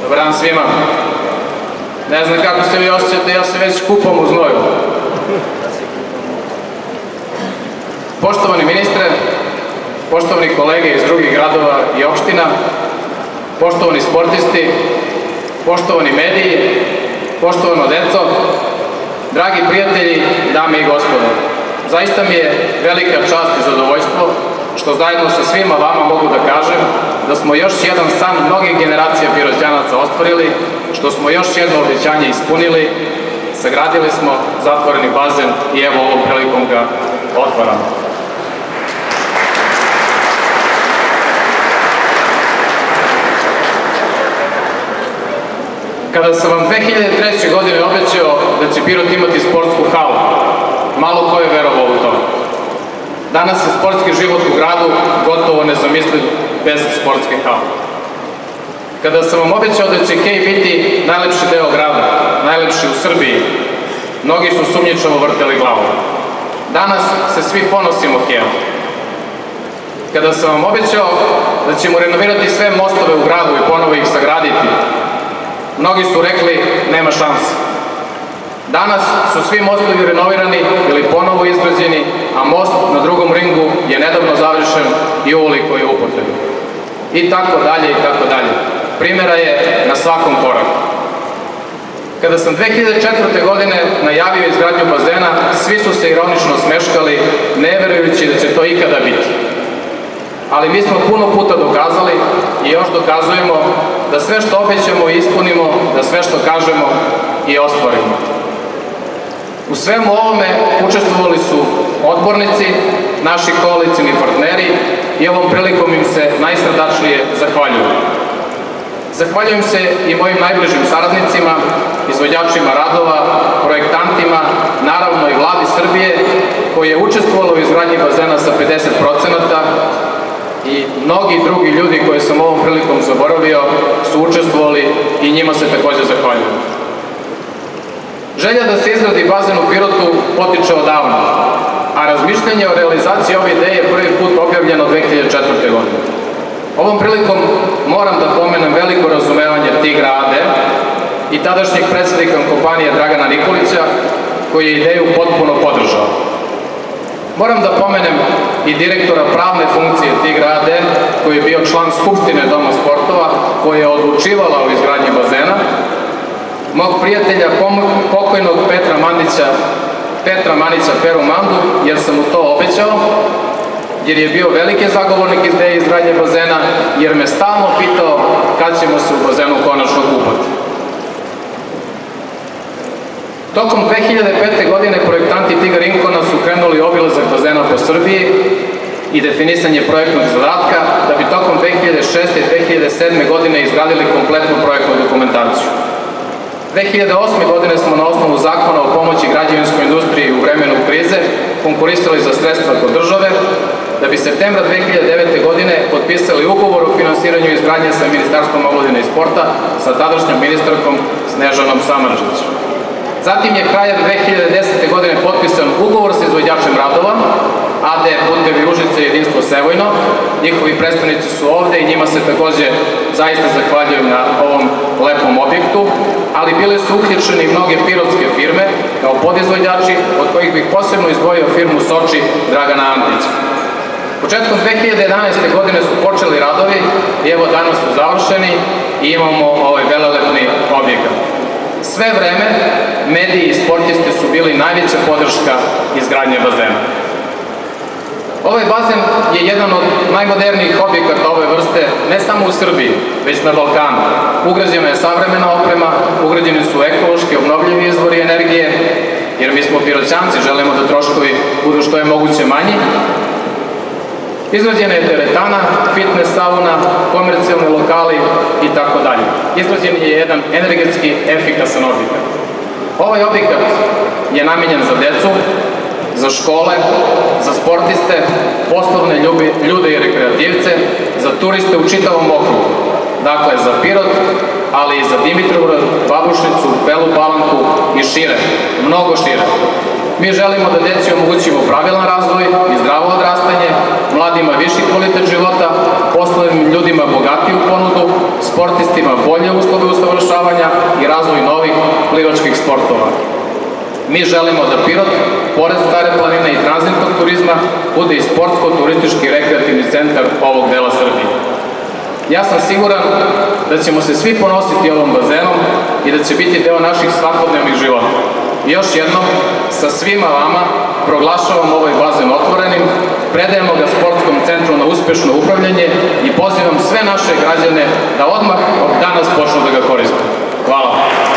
Dobar dan svima. Ne znam kako se vi osjećate, ja se već kupam u znoju. Poštovani ministre, poštovani kolege iz drugih gradova i opština, poštovani sportisti, poštovani mediji, poštovano deco, dragi prijatelji, dame i gospodo, zaista mi je velika čast i zadovoljstvo što zajedno sa svima vama mogu da kažem da smo još jedan san mnogih generacija Piroćanaca ostvarili, što smo još jedno obećanje ispunili, sagradili smo zatvoreni bazen i evo ovom prilikom ga otvaramo. Kada sam vam 2003. godine obećao da će Pirot imati sportsku halu, malo ko je verovao u to. Danas je sportski život u gradu gotovo nezamisliv bez sportske hale. Kada sam vam obećao da će Kej biti najlepši deo grada, najlepši u Srbiji, mnogi su sumnjičavo vrteli glavu. Danas se svi ponosimo Kejom. Kada sam vam obećao da ćemo renovirati sve mostove u gradu i ponovo ih sagraditi, mnogi su rekli nema šanse. Danas su svi mostovi renovirani ili ponovo izgrađeni, a most na drugom ringu je nedavno završen i uveliko je u upotrebi. I tako dalje, i tako dalje. Primjera je na svakom koraku. Kada sam 2004. godine najavio izgradnju bazena, svi su se ironično smeškali, ne verujući da će to ikada biti. Ali mi smo puno puta dokazali i još dokazujemo da sve što obećamo i ispunimo, da sve što kažemo i ostvarimo. U svemu ovome učestvovali su odbornici, naši koalicioni partneri i ovom prilikom im se najsrdačnije zahvaljujem. Zahvaljujem se i mojim najbližim saradnicima, izvođačima radova, projektantima, naravno i Vladi Srbije, koji je učestvovalo u izgradnji bazena sa 50%, i mnogi drugi ljudi koje sam ovom prilikom zaboravio su učestvovali i njima se takođe zahvaljujem. Želja da se izgradi bazen u Pirotu potiče odavno, a razmišljanje o realizaciji ove ideje je prvi put objavljeno 2004. godine. Ovom prilikom moram da pomenem veliko razumevanje Tigra AD i tadašnjeg predsednika kompanije Dragana Nikolića, koji je ideju potpuno podržao. Moram da pomenem i direktora pravne funkcije Tigra AD, koji je bio član Skupštine Doma sportova, koja je odlučivala o izgradnji bazena, mog prijatelja pokojnog Petra Manića Peru Mandu, jer sam mu to obećao, jer je bio veliki zagovornik ideje izgradnje bazena, jer me stalno pitao kad ćemo se u bazenu konačno kupati. Tokom 2005. godine projektanti Tigar Inkona su krenuli obilazak bazena po Srbiji i definisanje projektnog zadatka, da bi tokom 2006. i 2007. godine izgradili kompletnu projektnu dokumentaciju. 2008. godine smo na osnovu zakona o pomoći građevinskoj industriji u vremenu krize konkurisali za sredstva kod države, da bi septembra 2009. godine potpisali ugovor o finansiranju izgradnje sa Ministarstvom omladine i sporta sa tadašnjom ministarkom Snežanom Samardžić. Zatim je krajem 2010. godine potpisan ugovor sa izvođačem radova, AD Putevi Užice i Jedinstvo Sevojno. Njihovi predstavnici su ovde i njima se takođe zaista zahvaljujem na ovom lepom objektu, ali bile su uključene i mnoge pirotske firme kao podizvođači, od kojih bih posebno izdvojio firmu Soči Dragana Antića. Početkom 2011. godine su počeli radovi i evo danas su završeni i imamo ovaj velelepni objekat. Sve vreme mediji i sportisti su bili najveća podrška izgradnje bazena. Ovaj bazen je jedan od najmodernijih objekata ove vrste, ne samo u Srbiji, već na Balkanu. Ugrađena je savremena oprema, ugrađeni su ekološki obnovljivi izvori energije, jer mi smo Piroćanci, želimo da troškovi budu što je moguće manji. Izgrađena je teretana, fitness sauna, komercijalni lokali i tako dalje. Izgrađen je jedan energetski efikasan objekat. Ovaj objekat je namenjen za decu, za škole, za sportiste, poslovne ljude i rekreativce, za turiste u čitavom okrugu. Dakle, za Pirot, ali i za Dimitrovgrad, Babušnicu, Belu Palanku i šire, mnogo šire. Mi želimo da deci omogućimo pravilan razvoj i zdravo odrastanje, mladima viši kvalitet života, poslovnim ljudima bogatiju ponudu, sportistima bolje uslove u zapošljavanja i razvoj novih plivačkih sportova. Mi želimo da Pirot, pored Stare planine i tranzitnog turizma, bude i sportsko-turistički rekreativni centar ovog dela Srbije. Ja sam siguran da ćemo se svi ponositi ovom bazenom i da će biti deo naših svakodnevnih života. I još jednom, sa svima vama proglašavam ovaj bazen otvorenim, predajemo ga Sportskom centru na uspešno upravljanje i pozivam sve naše građane da odmah od danas počnu da ga koriste. Hvala.